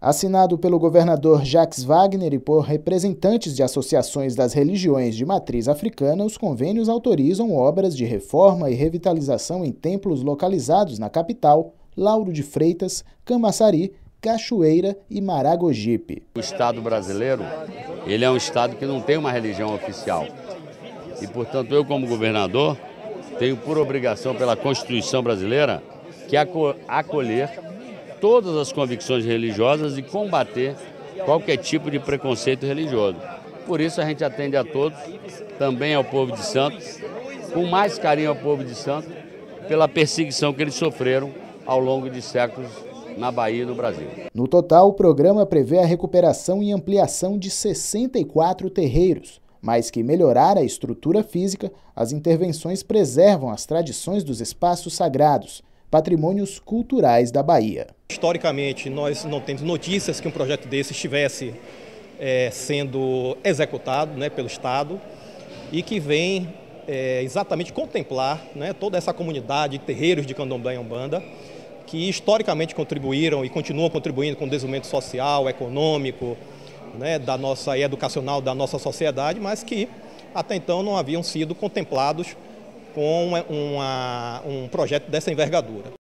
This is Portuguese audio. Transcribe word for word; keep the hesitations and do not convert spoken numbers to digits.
Assinado pelo governador Jacques Wagner e por representantes de associações das religiões de matriz africana, os convênios autorizam obras de reforma e revitalização em templos localizados na capital, Lauro de Freitas, Camaçari, Cachoeira e Maragogipe. O Estado brasileiro, ele é um Estado que não tem uma religião oficial. E, portanto, eu como governador tenho por obrigação pela Constituição brasileira que acolher todas as convicções religiosas e combater qualquer tipo de preconceito religioso. Por isso a gente atende a todos, também ao povo de Santos, com mais carinho ao povo de Santos, pela perseguição que eles sofreram ao longo de séculos na Bahia e no Brasil. No total, o programa prevê a recuperação e ampliação de sessenta e quatro terreiros. Mais que melhorar a estrutura física, as intervenções preservam as tradições dos espaços sagrados, patrimônios culturais da Bahia. Historicamente, nós não temos notícias que um projeto desse estivesse é, sendo executado, né, pelo Estado e que vem é, exatamente contemplar, né, toda essa comunidade de terreiros de Candomblé e Umbanda que historicamente contribuíram e continuam contribuindo com o desenvolvimento social, econômico, né, da nossa, e educacional da nossa sociedade, mas que até então não haviam sido contemplados com uma, uma, um projeto dessa envergadura.